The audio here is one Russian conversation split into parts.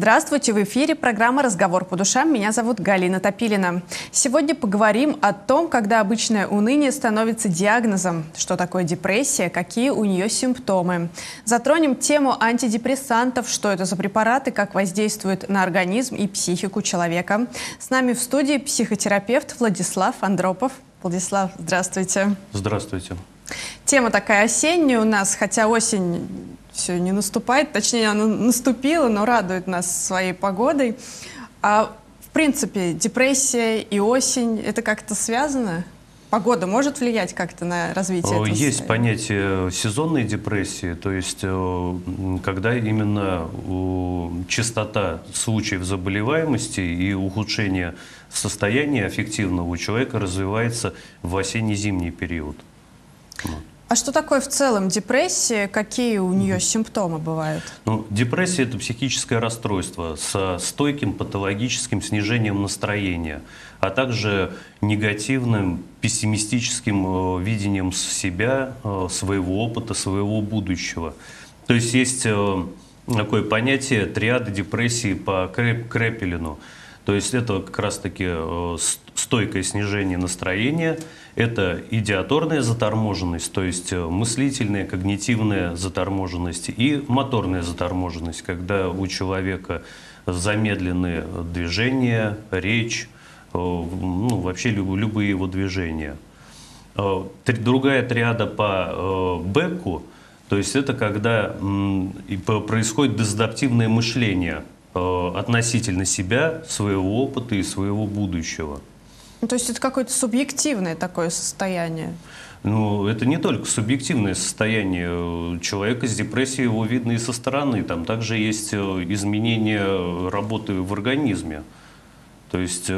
Здравствуйте, в эфире программа «Разговор по душам». Меня зовут Галина Топилина. Сегодня поговорим о том, когда обычное уныние становится диагнозом, что такое депрессия, какие у нее симптомы. Затронем тему антидепрессантов, что это за препараты, как воздействуют на организм и психику человека. С нами в студии психотерапевт Владислав Андропов. Владислав, здравствуйте. Здравствуйте. Тема такая осенняя у нас, хотя осень все не наступает, точнее, она наступила, но радует нас своей погодой. А в принципе, депрессия и осень, это как-то связано? Погода может влиять как-то на развитие этого состояния? Есть понятие сезонной депрессии, то есть когда именно частота случаев заболеваемости и ухудшения состояния аффективного у человека развивается в осенне-зимний период. А что такое в целом депрессия? Какие у нее симптомы бывают? Депрессия – это психическое расстройство со стойким патологическим снижением настроения, а также негативным, пессимистическим видением себя, своего опыта, своего будущего. То есть есть такое понятие триады депрессии по Крепелину. То есть это как раз-таки стойкое снижение настроения, это идиаторная заторможенность, то есть мыслительная, когнитивная заторможенность и моторная заторможенность, когда у человека замедлены движения, речь, вообще любые его движения. Другая триада по Беку, то есть это когда происходит дезадаптивное мышление относительно себя, своего опыта и своего будущего. То есть это какое-то субъективное такое состояние? Это не только субъективное состояние. Человека с депрессией его видно и со стороны. Там также есть изменения работы в организме. То есть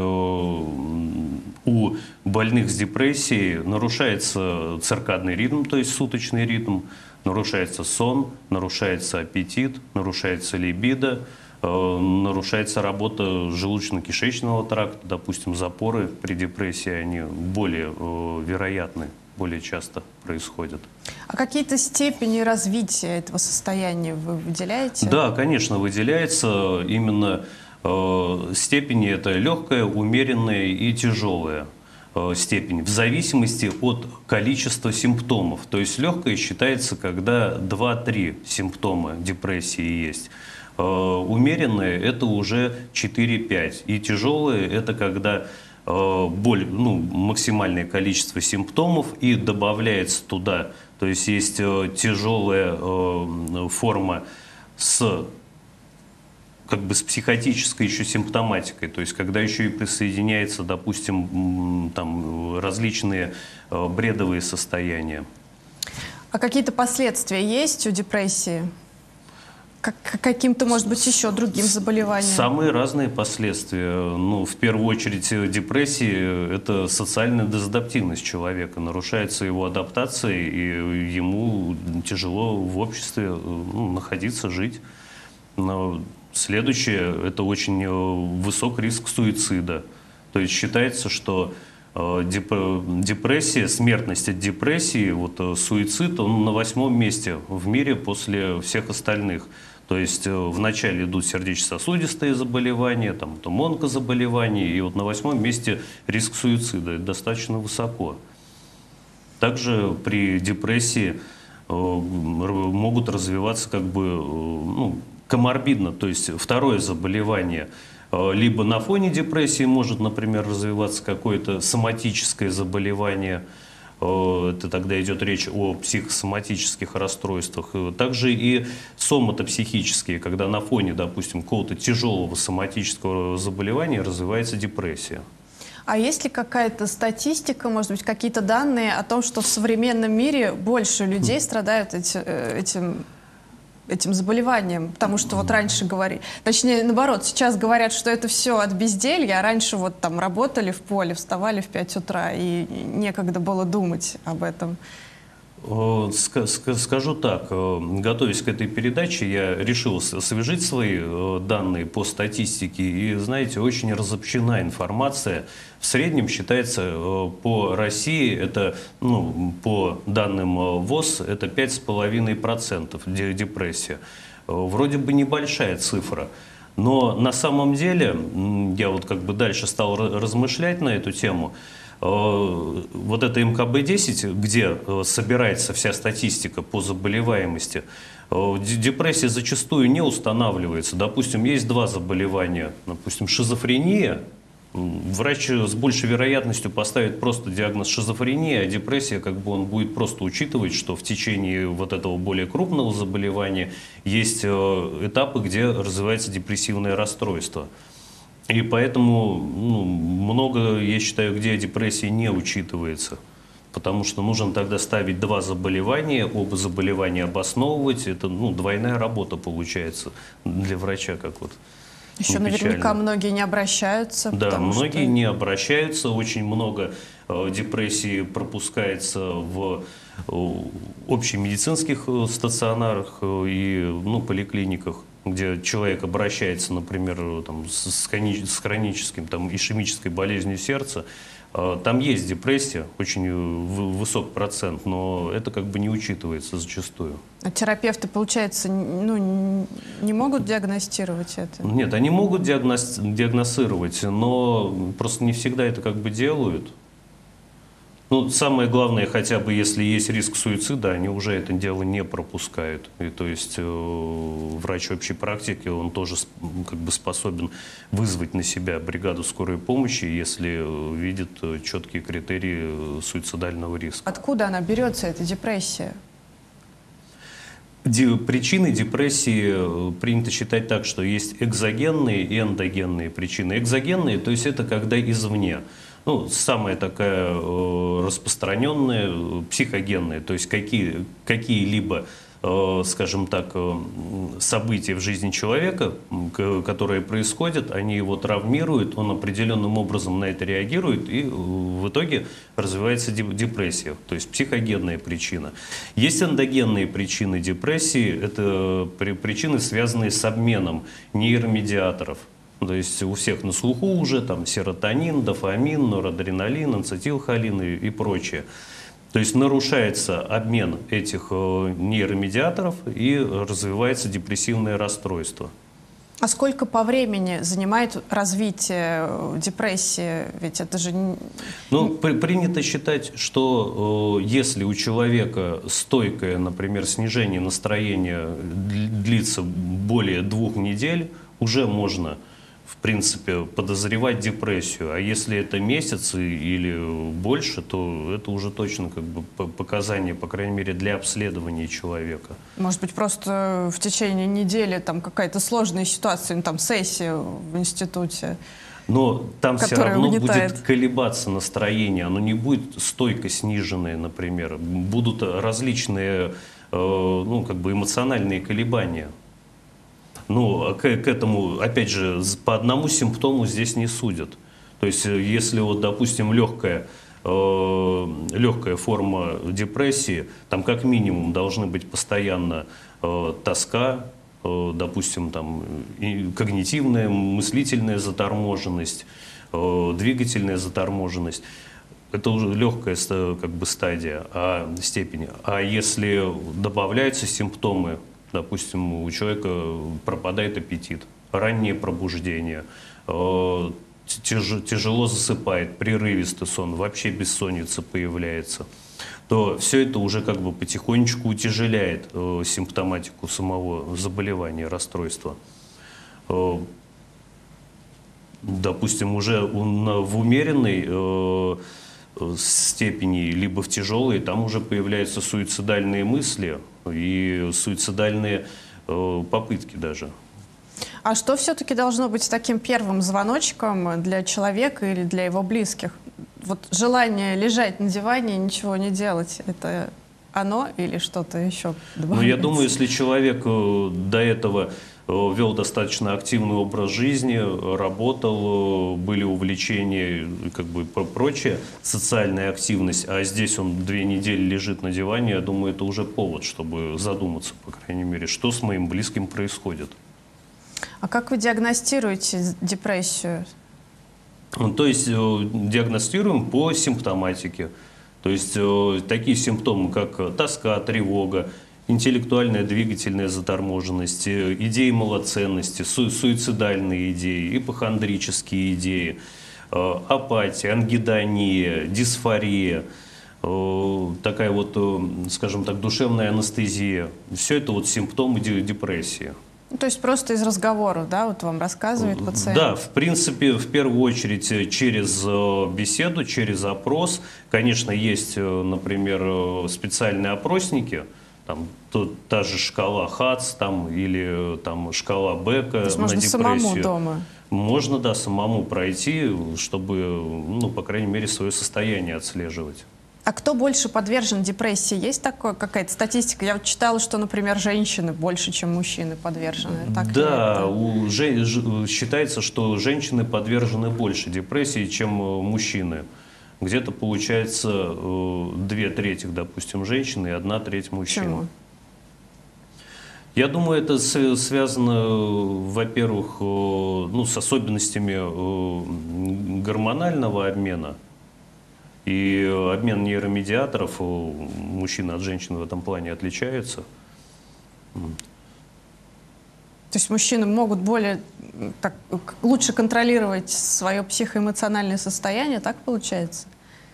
у больных с депрессией нарушается циркадный ритм, то есть суточный ритм, нарушается сон, нарушается аппетит, нарушается либидо, нарушается работа желудочно-кишечного тракта, допустим, запоры при депрессии, они более вероятны, более часто происходят. А какие-то степени развития этого состояния вы выделяете? Да, конечно, выделяется именно степени, это легкая, умеренная и тяжелая степень, в зависимости от количества симптомов. То есть легкая считается, когда 2-3 симптома депрессии есть. Умеренные – это уже 4-5. И тяжелые – это когда максимальное количество симптомов и добавляется туда. То есть есть тяжелая форма с психотической еще симптоматикой, то есть когда еще и присоединяется, допустим, различные бредовые состояния. А какие-то последствия есть у депрессии? Каким-то, может быть, еще другим заболеванием? Самые разные последствия. В первую очередь, депрессия – это социальная дезадаптивность человека. Нарушается его адаптация, и ему тяжело в обществе находиться, жить. Но следующее – это очень высок риск суицида. То есть считается, что депрессия, смертность от депрессии, суицид, он на 8-м месте в мире после всех остальных. То есть вначале идут сердечно-сосудистые заболевания, потом онкозаболевания, и на 8-м месте риск суицида. Это достаточно высоко. Также при депрессии могут развиваться коморбидно, то есть второе заболевание. Либо на фоне депрессии может, например, развиваться какое-то соматическое заболевание. Это тогда идет речь о психосоматических расстройствах. Также и соматопсихические, когда на фоне, допустим, какого-то тяжелого соматического заболевания развивается депрессия. А есть ли какая-то статистика, может быть, какие-то данные о том, что в современном мире больше людей страдают этим заболеванием? Потому что раньше говорили, точнее, наоборот, сейчас говорят, что это все от безделья, а раньше работали в поле, вставали в 5 утра, и некогда было думать об этом. Скажу так, готовясь к этой передаче, я решил освежить свои данные по статистике, и, знаете, очень разобщена информация. В среднем считается по России, это, по данным ВОЗ, это 5,5% депрессия. Вроде бы небольшая цифра. Но на самом деле, я вот как бы дальше стал размышлять на эту тему. Вот это МКБ-10, где собирается вся статистика по заболеваемости, депрессия зачастую не устанавливается. Допустим, есть два заболевания, допустим, шизофрения. Врач с большей вероятностью поставит просто диагноз шизофрения, а депрессия, как бы он будет просто учитывать, что в течение вот этого более крупного заболевания есть этапы, где развивается депрессивное расстройство. И поэтому много, я считаю, где депрессия не учитывается. Потому что нужно тогда ставить два заболевания, оба заболевания обосновывать. Это двойная работа получается для врача, как вот. Еще наверняка многие не обращаются. Да, многие не обращаются, очень много депрессии пропускается в общемедицинских стационарах и поликлиниках, где человек обращается, например, с хроническим ишемической болезнью сердца. Там есть депрессия, очень высок процент, но это как бы не учитывается зачастую. А терапевты, получается, не могут диагностировать это? Нет, они могут диагностировать, но просто не всегда это как бы делают. Самое главное, хотя бы если есть риск суицида, они уже это дело не пропускают. И то есть врач общей практики, он тоже как бы способен вызвать на себя бригаду скорой помощи, если видит четкие критерии суицидального риска. Откуда она берется, эта депрессия? Причины депрессии принято считать так, что есть экзогенные и эндогенные причины. Экзогенные, то есть это когда извне. Самая такая распространенная психогенная, то есть какие-либо, скажем так, события в жизни человека, которые происходят, они его травмируют, он определенным образом на это реагирует, и в итоге развивается депрессия, то есть психогенная причина. Есть эндогенные причины депрессии, это причины, связанные с обменом нейромедиаторов. То есть у всех на слуху уже серотонин, дофамин, норадреналин, ацетилхолин и прочее. То есть нарушается обмен этих нейромедиаторов и развивается депрессивное расстройство. А сколько по времени занимает развитие депрессии? Ведь это же... Принято считать, что если у человека стойкое, например, снижение настроения длится более 2 недель, уже можно, в принципе, подозревать депрессию. А если это месяц или больше, то это уже точно как бы показания, по крайней мере, для обследования человека. Может быть, просто в течение недели какая-то сложная ситуация, сессия в институте. Но там все равно угнетает. Будет колебаться настроение, оно не будет стойко сниженное, например. Будут различные эмоциональные колебания. К этому, опять же, по одному симптому здесь не судят. То есть, если, допустим, легкая форма депрессии, там как минимум должны быть постоянно тоска, допустим, когнитивная, мыслительная заторможенность, двигательная заторможенность. Это уже легкая стадия, степень. А если добавляются симптомы, допустим, у человека пропадает аппетит, раннее пробуждение, тяжело засыпает, прерывистый сон, вообще бессонница появляется, то все это уже как бы потихонечку утяжеляет симптоматику самого заболевания, расстройства. Допустим, уже в умеренной степени, либо в тяжелой, там уже появляются суицидальные мысли и суицидальные попытки даже. А что все-таки должно быть таким первым звоночком для человека или для его близких? Вот желание лежать на диване и ничего не делать, это оно или что-то еще добавляется? Я думаю, если человек до этого вел достаточно активный образ жизни, работал, были увлечения, прочее, социальная активность, а здесь он 2 недели лежит на диване, я думаю, это уже повод, чтобы задуматься, по крайней мере, что с моим близким происходит. А как вы диагностируете депрессию? То есть диагностируем по симптоматике. То есть такие симптомы, как тоска, тревога, интеллектуальная двигательная заторможенность, идеи малоценности, суицидальные идеи, ипохондрические идеи, апатия, ангидония, дисфория, такая вот, скажем так, душевная анестезия. Все это вот симптомы депрессии. То есть просто из разговоров, да, вот вам рассказывает пациент? Да, в принципе, в первую очередь через беседу, через опрос. Конечно, есть, например, специальные опросники, там, та же шкала ХАЦ там, или там, шкала Бека на депрессию. Можно самому дома? Можно, да, самому пройти, чтобы, ну, по крайней мере, свое состояние отслеживать. А кто больше подвержен депрессии? Есть такое, какая-то статистика? Я вот читала, что, например, женщины больше, чем мужчины подвержены. Так да, считается, что женщины подвержены больше депрессии, чем мужчины. Где-то получается 2/3, допустим, женщин и 1/3 мужчин. Почему? Я думаю, это связано, во-первых, ну, с особенностями гормонального обмена. И обмен нейромедиаторов у мужчин от женщин в этом плане отличается. То есть мужчины могут лучше контролировать свое психоэмоциональное состояние, так получается?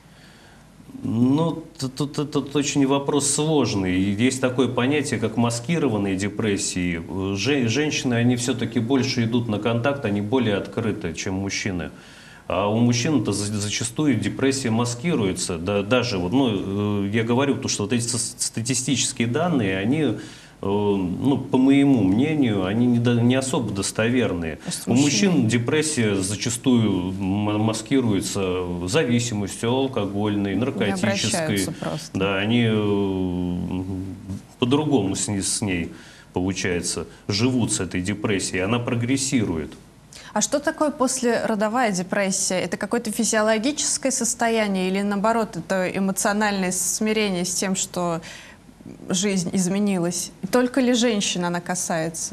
Ну, тут очень вопрос сложный. Есть такое понятие, как маскированные депрессии. Женщины, они все-таки больше идут на контакт, они более открыты, чем мужчины. А у мужчин-то зачастую депрессия маскируется. Да, даже, вот, ну, я говорю, что вот эти статистические данные, они, ну, по моему мнению, они не особо достоверные. У мужчин депрессия зачастую маскируется зависимостью алкогольной, наркотической. Да, они по-другому с ней, получается, живут с этой депрессией, она прогрессирует. А что такое послеродовая депрессия? Это какое-то физиологическое состояние или, наоборот, это эмоциональное смирение с тем, что жизнь изменилась? И только ли женщин она касается?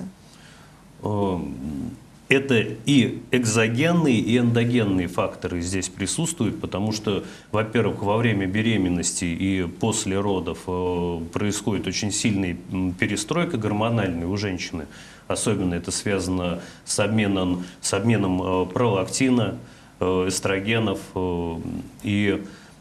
Это и экзогенные, и эндогенные факторы здесь присутствуют, потому что, во-первых, во время беременности и после родов происходит очень сильная перестройка гормональная у женщины. Особенно это связано с обменом пролактина, эстрогенов. И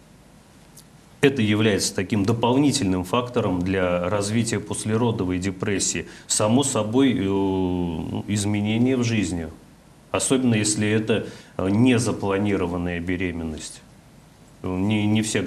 это является таким дополнительным фактором для развития послеродовой депрессии. Само собой, изменения в жизни. Особенно если это незапланированная беременность. Не все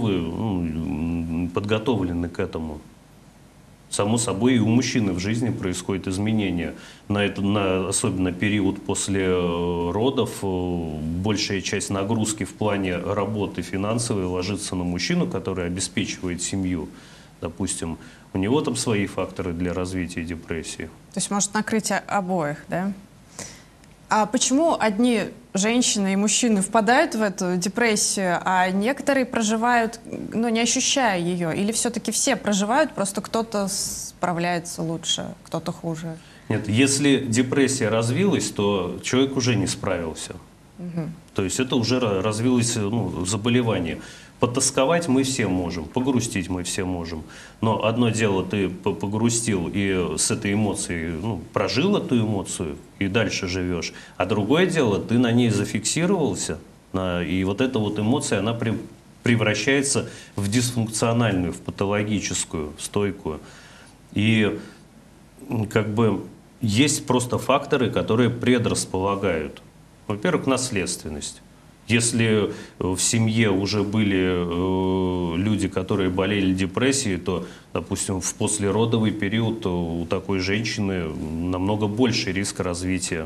готовы, подготовлены к этому. Само собой, и у мужчины в жизни происходят изменения. Особенно период после родов, большая часть нагрузки в плане работы финансовой ложится на мужчину, который обеспечивает семью. Допустим, у него там свои факторы для развития депрессии. То есть может накрыть обоих, да? А почему одни женщины и мужчины впадают в эту депрессию, а некоторые проживают, ну, не ощущая ее? Или все-таки все проживают, просто кто-то справляется лучше, кто-то хуже? Нет, если депрессия развилась, то человек уже не справился. Угу. То есть это уже развилось, ну, заболевание. Потасковать мы все можем, погрустить мы все можем. Но одно дело, ты погрустил и с этой эмоцией, ну, прожил эту эмоцию и дальше живешь. А другое дело, ты на ней зафиксировался, и вот эта вот эмоция, она превращается в дисфункциональную, в патологическую, стойкую. И как бы есть просто факторы, которые предрасполагают. Во-первых, наследственность. Если в семье уже были люди, которые болели депрессией, то, допустим, в послеродовый период у такой женщины намного больше риск развития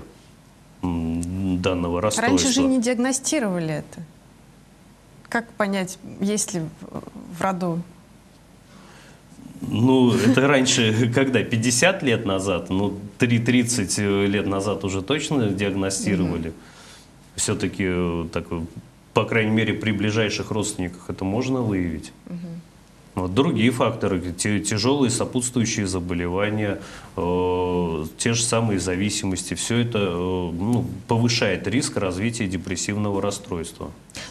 данного расстройства. Раньше же не диагностировали это. Как понять, есть ли в роду? Ну, это раньше, когда? 50 лет назад? Ну, 30 лет назад уже точно диагностировали. Все-таки, так, по крайней мере, при ближайших родственниках это можно выявить. Вот другие факторы, тяжелые сопутствующие заболевания, те же самые зависимости, все это, ну, повышает риск развития депрессивного расстройства.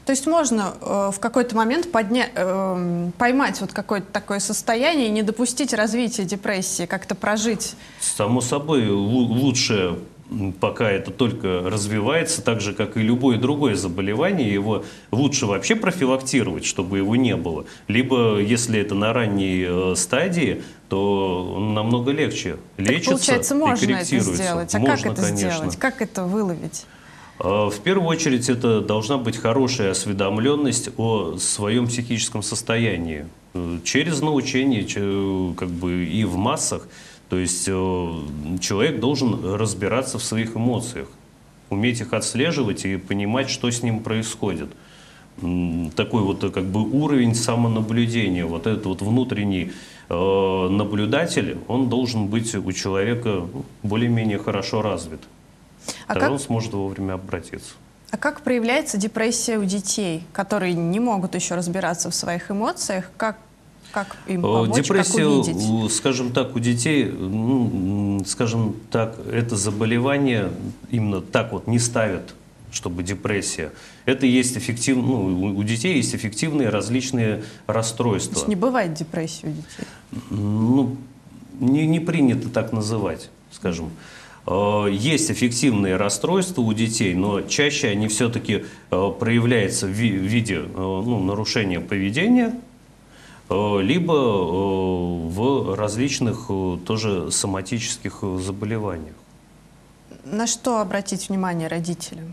То есть можно в какой-то момент поймать вот какое-то такое состояние и не допустить развития депрессии, как-то прожить? Само собой, лучше, пока это только развивается, так же, как и любое другое заболевание, его лучше вообще профилактировать, чтобы его не было. Либо, если это на ранней стадии, то он намного легче лечится, получается, можно и корректируется. Это сделать. А можно, как это конечно сделать? Как это выловить? В первую очередь, это должна быть хорошая осведомленность о своем психическом состоянии. Через научение, как бы и в массах. То есть человек должен разбираться в своих эмоциях, уметь их отслеживать и понимать, что с ним происходит. Такой вот как бы уровень самонаблюдения, вот этот вот внутренний наблюдатель, он должен быть у человека более-менее хорошо развит. Тогда он сможет вовремя обратиться. А как проявляется депрессия у детей, которые не могут еще разбираться в своих эмоциях? Как им помочь, депрессия, как увидеть? скажем так, у детей, скажем так, это заболевание именно так вот не ставят, чтобы депрессия. Это есть у детей есть эффективные различные расстройства. То есть не бывает депрессии у детей? Ну, не принято так называть, скажем. Есть эффективные расстройства у детей, но чаще они все-таки проявляются в виде нарушения поведения, либо в различных тоже соматических заболеваниях. На что обратить внимание родителям?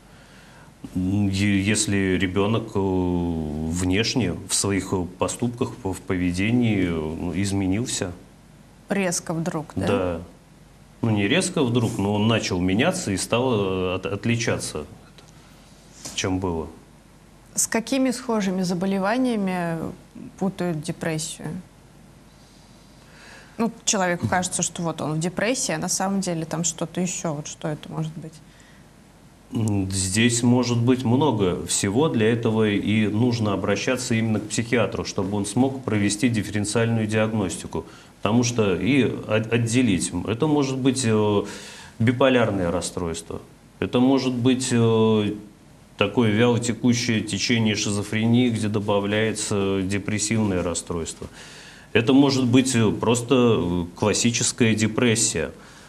Если ребенок внешне в своих поступках, в поведении изменился. Резко вдруг, да? Да. Ну, не резко вдруг, но он начал меняться и стал отличаться, чем было. С какими схожими заболеваниями путают депрессию? Ну, человеку кажется, что вот он в депрессии, а на самом деле там что-то еще. Вот что это может быть? Здесь может быть много всего. Для этого и нужно обращаться именно к психиатру, чтобы он смог провести дифференциальную диагностику. Потому что и отделить. Это может быть биполярное расстройство. Это может быть такое вялотекущее течение шизофрении, где добавляется депрессивное расстройство. Это может быть просто классическая депрессия.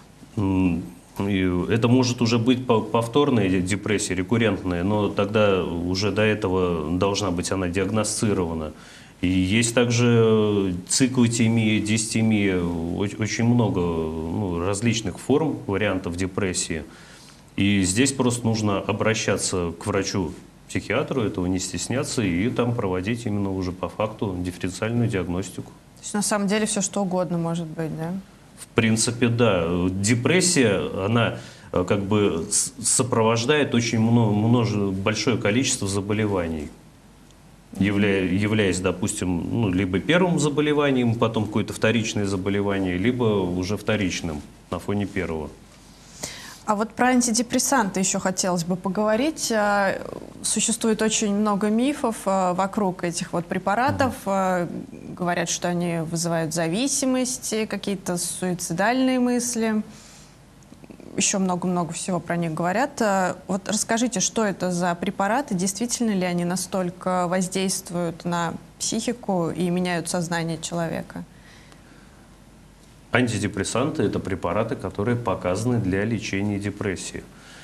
Это может уже быть повторная депрессия, рекуррентная, но тогда уже до этого должна быть она диагностирована. И есть также циклотемия, дистемия, очень много различных форм, вариантов депрессии. И здесь просто нужно обращаться к врачу-психиатру, этого не стесняться, и там проводить именно уже по факту дифференциальную диагностику. То есть на самом деле все что угодно может быть, да? В принципе, да. Депрессия, она как бы сопровождает очень большое количество заболеваний. Являясь, допустим, либо первым заболеванием, потом какое-то вторичное заболевание, либо уже вторичным на фоне первого. А вот про антидепрессанты еще хотелось бы поговорить. Существует очень много мифов вокруг этих вот препаратов. Говорят, что они вызывают зависимости, какие-то суицидальные мысли. Еще много-много всего про них говорят. Вот расскажите, что это за препараты, действительно ли они настолько воздействуют на психику и меняют сознание человека? Антидепрессанты – это препараты, которые показаны для лечения депрессии.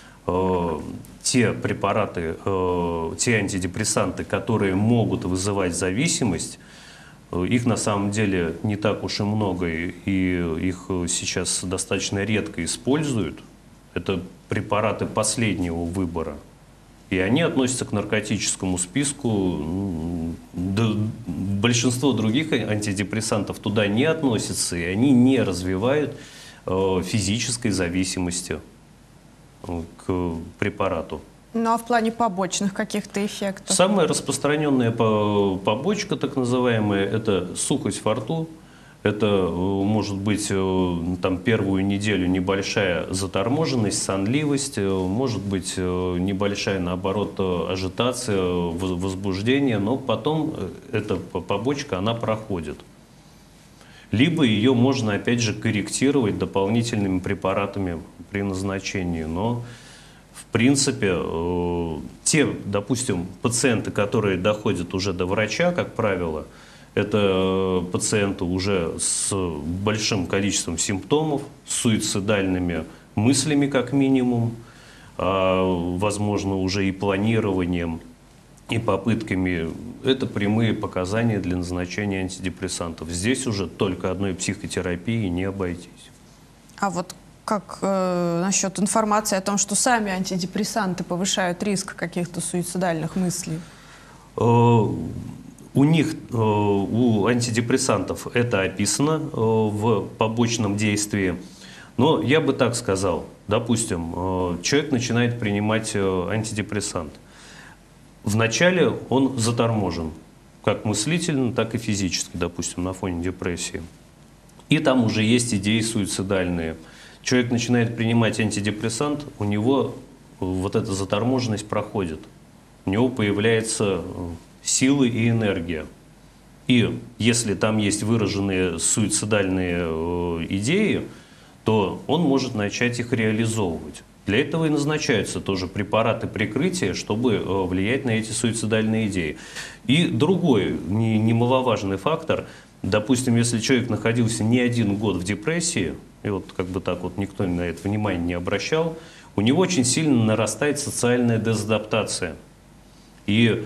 Те препараты, те антидепрессанты, которые могут вызывать зависимость, их на самом деле не так уж и много, и их сейчас достаточно редко используют. Это препараты последнего выбора. И они относятся к наркотическому списку. Большинство других антидепрессантов туда не относятся, и они не развивают физической зависимости к препарату. Ну а в плане побочных каких-то эффектов? Самая распространенная побочка, так называемая, это сухость во рту. Это может быть там, первую неделю небольшая заторможенность, сонливость, может быть небольшая, наоборот, ажитация, возбуждение, но потом эта побочка, она проходит. Либо ее можно, опять же, корректировать дополнительными препаратами при назначении, но В принципе, те, допустим, пациенты, которые доходят уже до врача, как правило, это пациенты уже с большим количеством симптомов, с суицидальными мыслями как минимум, возможно, уже и планированием, и попытками. Это прямые показания для назначения антидепрессантов. Здесь уже только одной психотерапии не обойтись. А вот как насчет информации о том, что сами антидепрессанты повышают риск каких-то суицидальных мыслей? У них, у антидепрессантов это описано в побочном действии. Но я бы так сказал, допустим, человек начинает принимать антидепрессант. Вначале он заторможен, как мыслительно, так и физически, допустим, на фоне депрессии. И там уже есть идеи суицидальные. Человек начинает принимать антидепрессант, у него вот эта заторможенность проходит. У него появляется силы и энергия. И если там есть выраженные суицидальные идеи, то он может начать их реализовывать. Для этого и назначаются тоже препараты прикрытия, чтобы влиять на эти суицидальные идеи. И другой немаловажный фактор, допустим, если человек находился не 1 год в депрессии, и вот как бы так вот никто на это внимание не обращал, у него очень сильно нарастает социальная дезадаптация. И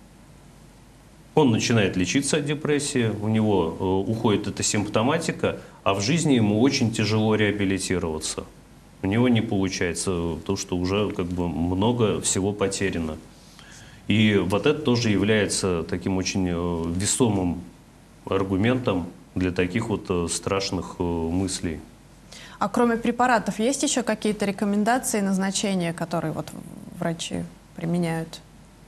он начинает лечиться от депрессии, у него уходит эта симптоматика, а в жизни ему очень тяжело реабилитироваться. У него не получается, то, что уже как бы много всего потеряно. И вот это тоже является таким очень весомым аргументом для таких вот страшных мыслей. А кроме препаратов, есть еще какие-то рекомендации, назначения, которые вот врачи применяют?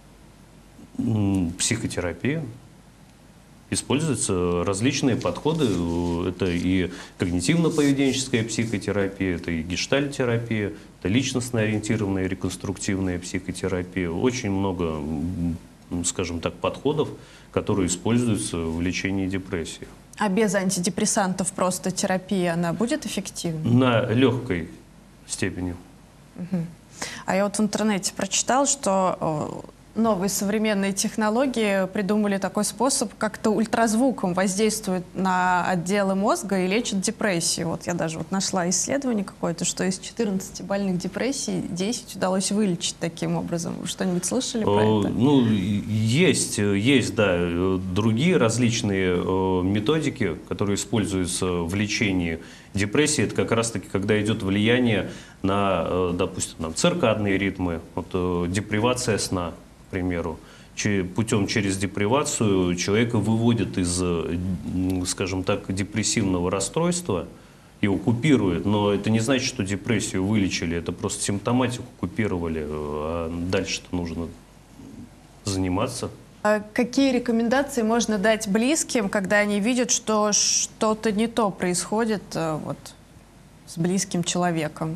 Психотерапия. Используются различные подходы. Это и когнитивно-поведенческая психотерапия, это и гештальт-терапия, это личностно-ориентированная реконструктивная психотерапия. Очень много, скажем так, подходов, которые используются в лечении депрессии. А без антидепрессантов просто терапия, она будет эффективной? На легкой степени. А я вот в интернете прочитал, что новые современные технологии придумали такой способ, как-то ультразвуком воздействует на отделы мозга и лечит депрессию. Вот я даже вот нашла исследование какое-то, что из 14 больных депрессий 10 удалось вылечить таким образом. Вы что-нибудь слышали про это? Ну, есть, да, другие различные методики, которые используются в лечении депрессии. Это как раз-таки, когда идет влияние на, допустим, циркадные ритмы, вот, депривация сна, к примеру. Путем через депривацию человека выводят из, скажем так, депрессивного расстройства, его купируют, но это не значит, что депрессию вылечили, это просто симптоматику купировали, а дальше-то нужно заниматься. А какие рекомендации можно дать близким, когда они видят, что что-то не то происходит вот, с близким человеком?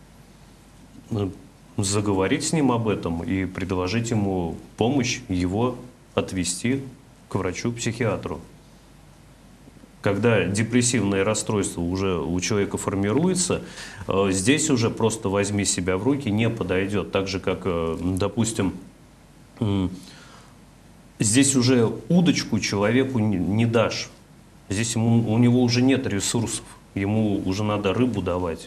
Заговорить с ним об этом и предложить ему помощь, его отвести к врачу-психиатру. Когда депрессивное расстройство уже у человека формируется, здесь уже просто возьми себя в руки, не подойдет. Так же, как, допустим, здесь уже удочку человеку не дашь. Здесь у него уже нет ресурсов, ему уже надо рыбу давать.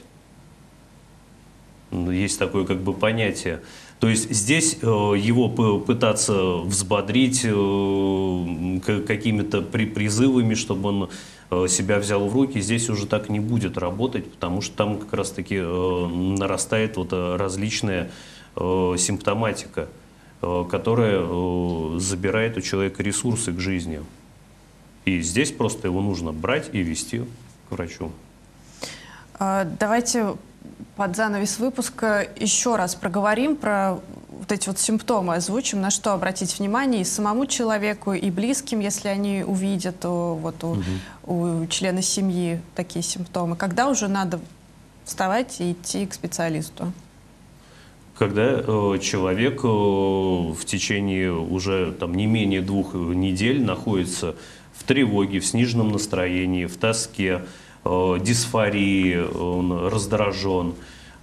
Есть такое как бы понятие. То есть здесь его пытаться взбодрить какими-то призывами, чтобы он себя взял в руки, здесь уже так не будет работать, потому что там как раз-таки нарастает вот различная симптоматика, которая забирает у человека ресурсы к жизни. И здесь просто его нужно брать и вести к врачу. Давайте под занавес выпуска еще раз проговорим про вот эти вот симптомы, озвучим, на что обратить внимание и самому человеку, и близким, если они увидят у члена семьи такие симптомы. Когда уже надо вставать и идти к специалисту? Когда человек в течение уже там, не менее 2 недель находится в тревоге, в сниженном настроении, в тоске, дисфории, он раздражен,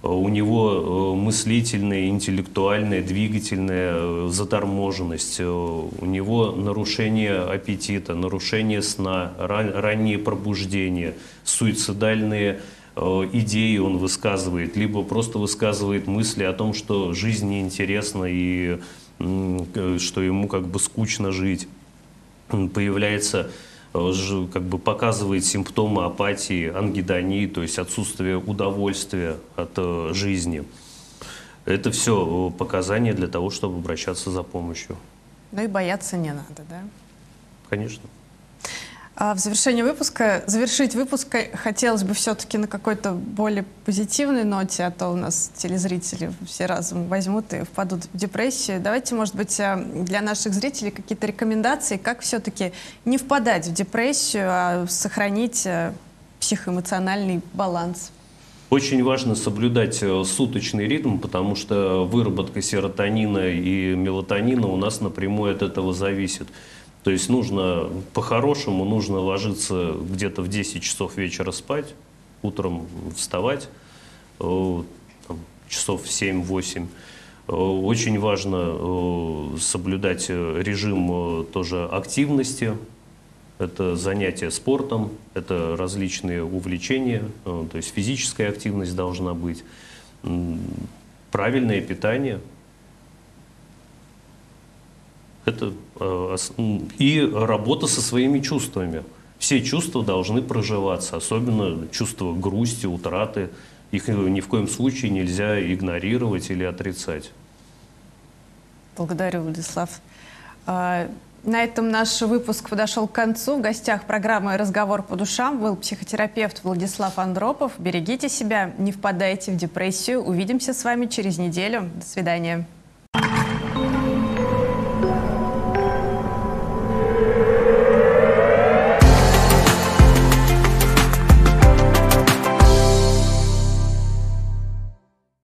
у него мыслительная, интеллектуальная, двигательная заторможенность, у него нарушение аппетита, нарушение сна, раннее пробуждение, суицидальные идеи он высказывает, либо просто высказывает мысли о том, что жизнь неинтересна и что ему как бы скучно жить. Появляется, как бы показывает симптомы апатии, ангидонии, то есть отсутствие удовольствия от жизни. Это все показания для того, чтобы обращаться за помощью. Ну и бояться не надо, да? Конечно. В завершении выпуска, завершить выпуск хотелось бы все-таки на какой-то более позитивной ноте, а то у нас телезрители все разом возьмут и впадут в депрессию. Давайте, может быть, для наших зрителей какие-то рекомендации, как все-таки не впадать в депрессию, а сохранить психоэмоциональный баланс. Очень важно соблюдать суточный ритм, потому что выработка серотонина и мелатонина у нас напрямую от этого зависит. То есть по-хорошему нужно ложиться где-то в 10 часов вечера спать, утром вставать, часов в 7-8. Очень важно соблюдать режим тоже активности. Это занятия спортом, это различные увлечения, то есть физическая активность должна быть, правильное питание. Это и работа со своими чувствами. Все чувства должны проживаться, особенно чувство грусти, утраты. Их ни в коем случае нельзя игнорировать или отрицать. Благодарю, Владислав. На этом наш выпуск подошел к концу. В гостях программы «Разговор по душам» был психотерапевт Владислав Андропов. Берегите себя, не впадайте в депрессию. Увидимся с вами через неделю. До свидания.